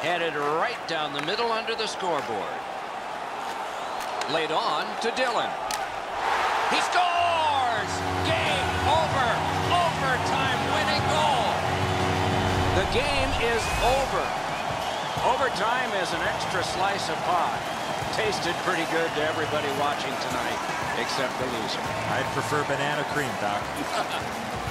Headed right down the middle under the scoreboard. Laid on to Dillon. He scores! Game over. Overtime winning goal. The game is over. Overtime is an extra slice of pie. Tasted pretty good to everybody watching tonight, except the loser. I'd prefer banana cream, Doc.